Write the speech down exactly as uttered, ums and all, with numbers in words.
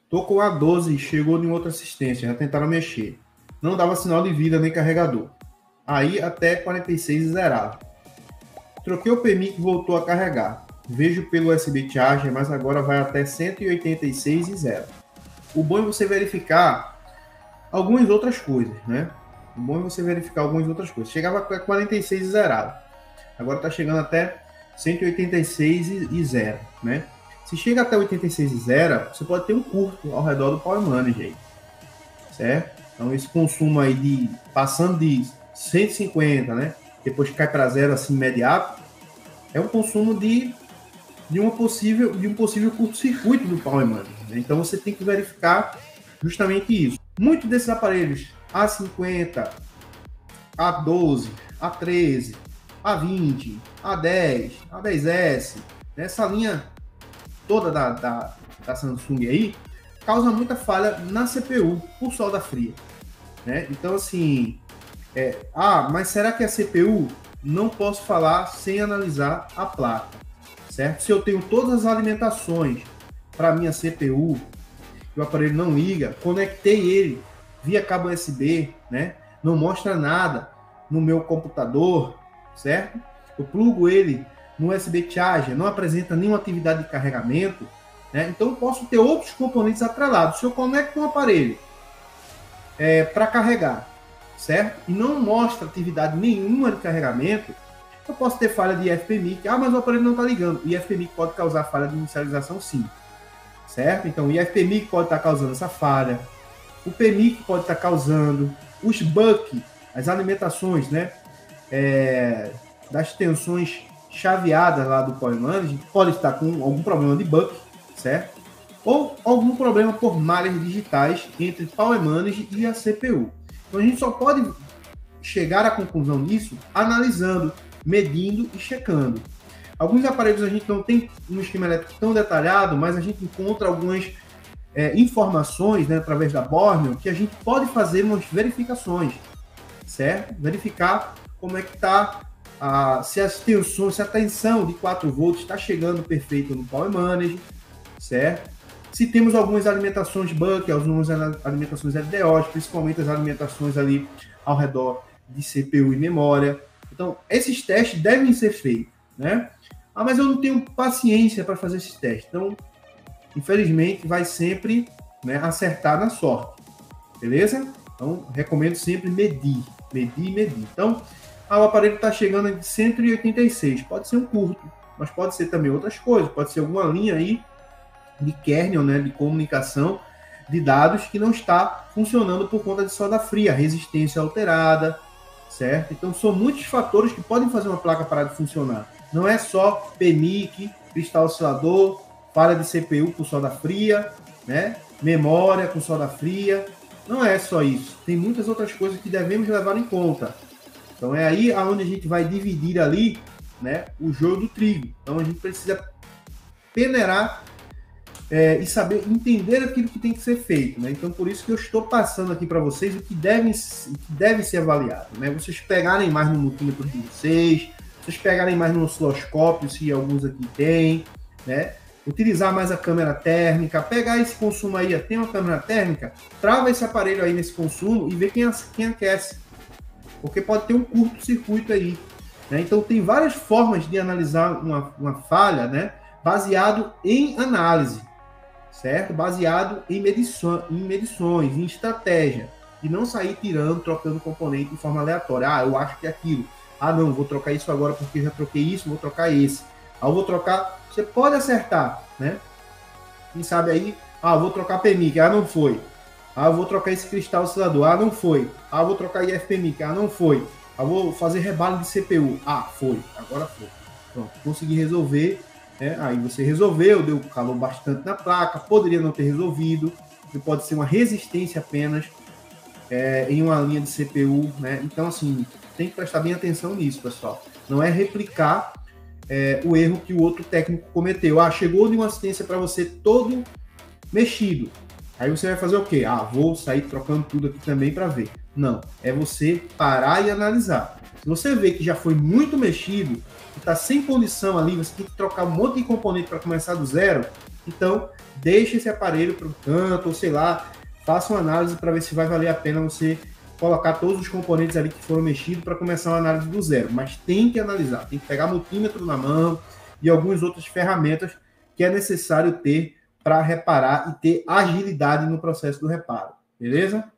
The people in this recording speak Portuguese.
Tô com a doze, chegou em outra assistência, já tentaram mexer. Não dava sinal de vida nem carregador. Aí até quarenta e seis e zerava. Troquei o P M I C e voltou a carregar. Vejo pelo U S B Charger, mas agora vai até cento e oitenta e seis e zero. O bom é você verificar algumas outras coisas, né? O bom é você verificar algumas outras coisas. Chegava a quarenta e seis e zerava. Agora está chegando até cento e oitenta e seis e zero, né? Se chega até oitenta e seis e zero, você pode ter um curto ao redor do Power Manager aí, certo? Então esse consumo aí de passando de cento e cinquenta, né? Depois cai para zero assim imediato, é um consumo de, de, uma possível, de um possível curto-circuito do Power Manager, né? Então você tem que verificar justamente isso. Muitos desses aparelhos A cinquenta, A doze, A treze, A vinte, A dez, A dez S, essa linha toda da, da, da Samsung aí, causa muita falha na C P U por solda fria, né? Então, assim, é, ah, mas será que a C P U? Não posso falar sem analisar a placa, certo? Se eu tenho todas as alimentações para minha C P U, e o aparelho não liga, conectei ele via cabo U S B, né? Não mostra nada no meu computador, certo? Eu plugo ele no U S B Charger, não apresenta nenhuma atividade de carregamento, né? Então eu posso ter outros componentes atrelados. Se eu conecto um aparelho é, para carregar, certo? E não mostra atividade nenhuma de carregamento, eu posso ter falha de I F P M I C. Ah, mas o aparelho não está ligando. O I F P M I C pode causar falha de inicialização, sim, certo? Então o I F P M I C pode estar causando essa falha, o P M I C pode estar causando, os buck, as alimentações, né, é, das tensões chaveadas lá do Power Manager, pode estar com algum problema de buck, certo? Ou algum problema por malhas digitais entre Power Manager e a C P U. Então a gente só pode chegar à conclusão disso analisando, medindo e checando. Alguns aparelhos a gente não tem um esquema elétrico tão detalhado, mas a gente encontra algumas é, informações, né, através da Borneo, que a gente pode fazer umas verificações, certo? Verificar como é que está, se as tensões, se a tensão de quatro volts está chegando perfeito no Power Manager, certo? Se temos algumas alimentações buck, algumas alimentações L D Os, principalmente as alimentações ali ao redor de C P U e memória. Então, esses testes devem ser feitos, né? Ah, mas eu não tenho paciência para fazer esses testes. Então, infelizmente, vai sempre, né, acertar na sorte, beleza? Então, recomendo sempre medir, medir e medir. Então, ah, o aparelho está chegando em cento e oitenta e seis, pode ser um curto, mas pode ser também outras coisas, pode ser alguma linha aí de kernel, né, de comunicação de dados que não está funcionando por conta de solda fria, resistência alterada, certo? Então, são muitos fatores que podem fazer uma placa parar de funcionar. Não é só P M I C, cristal oscilador, falha de C P U por solda fria, né? Memória com solda fria. Não é só isso. Tem muitas outras coisas que devemos levar em conta. Então é aí aonde a gente vai dividir ali, né, o joio do trigo. Então a gente precisa peneirar é, e saber entender aquilo que tem que ser feito, né? Então por isso que eu estou passando aqui para vocês o que deve, o que deve ser avaliado, né? Vocês pegarem mais no multímetro de vocês, vocês pegarem mais no osciloscópio, se alguns aqui tem, né? Utilizar mais a câmera térmica, pegar esse consumo aí, tem uma câmera térmica, trava esse aparelho aí nesse consumo e vê quem, quem aquece, porque pode ter um curto-circuito aí, né? Então tem várias formas de analisar uma, uma falha, né, baseado em análise, certo? Baseado em, medição, em medições, em estratégia, e não sair tirando, trocando componente de forma aleatória. Ah, eu acho que é aquilo. Ah, não, vou trocar isso agora porque já troquei isso, vou trocar esse. Ah, eu vou trocar... Você pode acertar, né? Quem sabe aí, ah, vou trocar P M I C, ah, não foi. Ah, eu vou trocar esse cristal oscilador, ah, não foi. Ah, eu vou trocar I F P M I C, ah, não foi. Ah, vou fazer rebalo de C P U, ah, foi, agora foi. Pronto, consegui resolver, né? Aí você resolveu, deu calor bastante na placa, poderia não ter resolvido, pode ser uma resistência apenas é, em uma linha de C P U, né? Então, assim, tem que prestar bem atenção nisso, pessoal. Não é replicar É, o erro que o outro técnico cometeu. Ah, chegou de uma assistência para você todo mexido. Aí você vai fazer o quê? Ah, vou sair trocando tudo aqui também para ver. Não, é você parar e analisar. Se você vê que já foi muito mexido, que está sem condição ali, você tem que trocar um monte de componente para começar do zero, Então, deixe esse aparelho para o canto, ou sei lá, faça uma análise para ver se vai valer a pena você colocar todos os componentes ali que foram mexidos para começar uma análise do zero. Mas tem que analisar, tem que pegar multímetro na mão e algumas outras ferramentas que é necessário ter para reparar e ter agilidade no processo do reparo. Beleza?